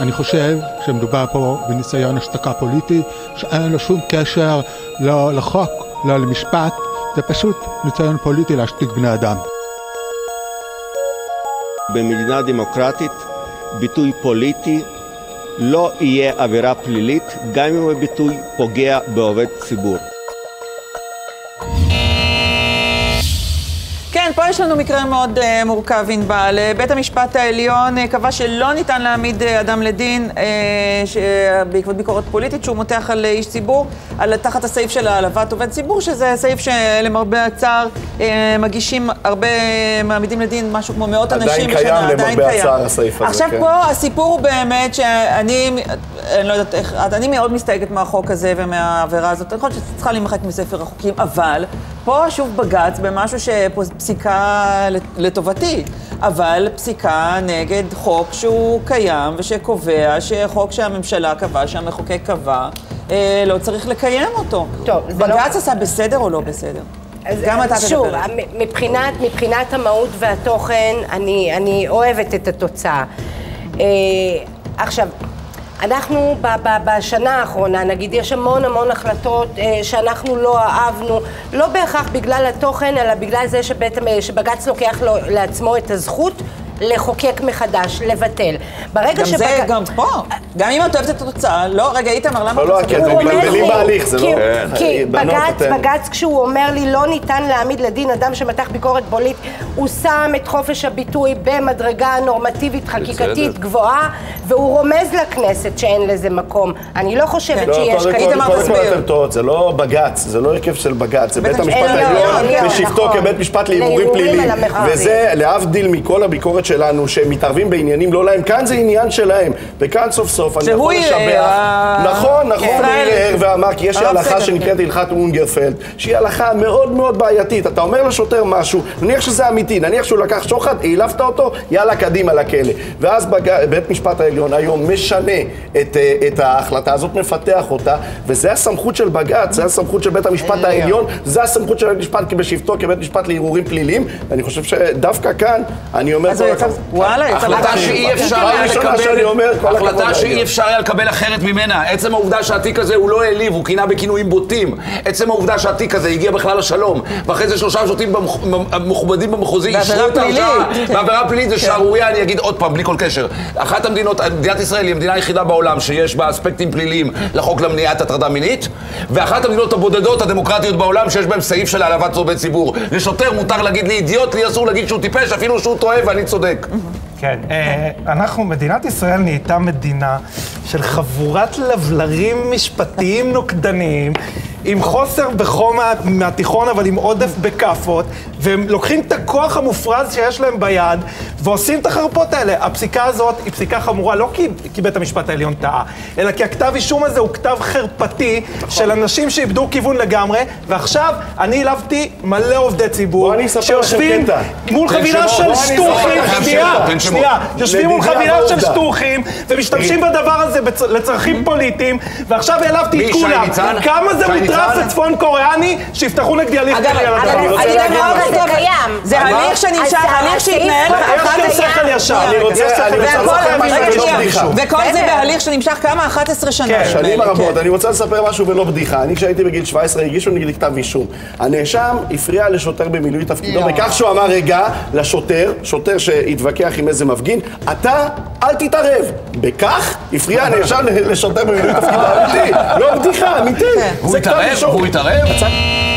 אני חושב שמדובר פה בניסיון השתקה פוליטי שאין לו שום קשר לא לחוק, לא למשפט, זה פשוט ניסיון פוליטי להשתיק בני אדם. במדינה דמוקרטית ביטוי פוליטי לא יהיה עבירה פלילית גם אם הביטוי פוגע בעובד ציבור. כן, פה יש לנו מקרה מאוד מורכב ענבל. בית המשפט העליון קבע שלא ניתן להעמיד אדם לדין בעקבות ביקורת פוליטית שהוא מותח על איש ציבור, תחת הסעיף של העלבת עובד ציבור, שזה סעיף שלמרבה הצער מגישים הרבה, מעמידים לדין משהו כמו מאות אנשים בשנה. עדיין קיים למרבה הצער הסעיף הזה. עכשיו פה הסיפור הוא באמת שאני לא יודעת איך, אני מאוד מסתייגת מהחוק הזה ומהעבירה הזאת, אני חושבת שצריכה להימחק מספר החוקים, אבל פה שוב בג"ץ במשהו פסיקה לטובתי, אבל פסיקה נגד חוק שהוא קיים ושקובע שחוק שהממשלה קבע, שהמחוקק קבע, לא צריך לקיים אותו. טוב, בג"ץ עשה בסדר או לא בסדר? גם אתה תדבר. שוב, מבחינת המהות והתוכן, אני אוהבת את התוצאה. עכשיו, אנחנו בשנה האחרונה, נגיד, יש המון החלטות שאנחנו לא אהבנו, לא בהכרח בגלל התוכן, אלא בגלל זה שבג"ץ לוקח לעצמו את הזכות לחוקק מחדש, לבטל. גם זה, גם פה. גם אם את אוהבת את התוצאה, לא, רגע, איתמר, למה? לא, כי אתם מתבלבלים בהליך, זה לא... כי בג"ץ, כשהוא אומר לי, לא ניתן להעמיד לדין אדם שמתח ביקורת פוליטית, הוא שם את חופש הביטוי במדרגה נורמטיבית, חקיקתית גבוהה, והוא רומז לכנסת שאין לזה מקום. אני לא חושבת שיש כאלה. קודם כל אתם טועות, זה לא בג"ץ, זה לא הרכב של בג"ץ, זה בית המשפט העליון בשבתו כבית משפט לערעורים פליליים. וזה להבדיל מכל הביקורת שלנו, שהם מתערבים בעניינים לא להם, כאן זה עניין שלהם, וכאן סוף סוף אני יכול לשבח. נכון, הוא ערער ואמר, כי יש הלכה שנקראת הלכת אונגרפלד, שהיא הלכה מאוד מאוד בעייתית. אתה אומר לשוטר משהו, נניח שזה אמיתי, נניח שהוא לקח שוחד, העלבת אותו, יאללה קדימה לכלא. ואז בית משפט העליון היום משנה את ההחלטה הזאת, מפתח אותה, וזה הסמכות של בג"ץ, זה הסמכות של בית המשפט העליון, זה הסמכות של בית המשפט בשבתו כבית משפט לערעורים פליליים. ואני חושב שדווקא כאן, אני אומר החלטה שאי אפשר היה לקבל אחרת ממנה. עצם העובדה שהתיק הזה הוא לא העליב, הוא כינה בכינויים בוטים. עצם העובדה שהתיק הזה הגיע בכלל לשלום, ואחרי זה 3 שופטים מכובדים במחוזי אישרו את ההרשעה בעבירה פלילית, זה שערוריה. אני אגיד עוד פעם, בלי כל קשר. אחת המדינות, מדינת ישראל היא המדינה היחידה בעולם שיש בה אספקטים פליליים לחוק למניעת הטרדה מינית, ואחת המדינות הבודדות הדמוקרטיות בעולם שיש בהם סעיף של העלבת עובד ציבור. לשוטר מותר להגיד לי אידיוט, לי אסור להגיד שהוא טיפש, אפילו שהוא טועה ואני צודק. כן, מדינת ישראל נהייתה מדינה של חבורת לבלרים משפטיים נוקדניים, עם חוסר בחום מהתיכון, אבל עם עודף בקפות, והם לוקחים את הכוח המופרז שיש להם ביד, ועושים את החרפות האלה. הפסיקה הזאת היא פסיקה חמורה, לא כי בית המשפט העליון טעה, אלא כי הכתב אישום הזה הוא כתב חרפתי של אנשים שאיבדו כיוון לגמרי, ועכשיו אני העלבתי מלא עובדי ציבור, שיושבים מול חבילה של שטוחים, יושבים מול חבילה של שטוחים, ומשתמשים בדבר הזה לצרכים פוליטיים, ועכשיו העלבתי את כולם. כמה זה מוטרף לצפון קוריאני שיפתחו נגדי הליך קריירה. זה קיים. זה הליך שנמשך, הליך שהתנהל יש שכל ישר. וכל זה בהליך שנמשך כמה? 11 שנה. שנים רבות. אני רוצה לספר משהו ולא בדיחה. אני כשהייתי בגיל 17 הגישו נגדי כתב אישום. הנאשם הפריע לשוטר במילוי תפקידו בכך שהוא אמר רגע לשוטר, שוטר שהתווכח עם איזה מפגין, אתה אל תתערב. בכך הפריע הנאשם לשוטר במילוי תפקידו. אמיתי, לא בדיחה, אמיתי. הוא התערב?